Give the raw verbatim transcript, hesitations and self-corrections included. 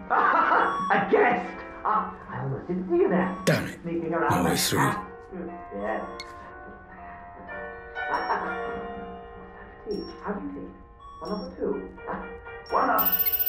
A guest! Ah, I almost didn't see you there. Damn it. Sneaking around. Now we're through. Yes. Tea. How do you think? One up or two? One up.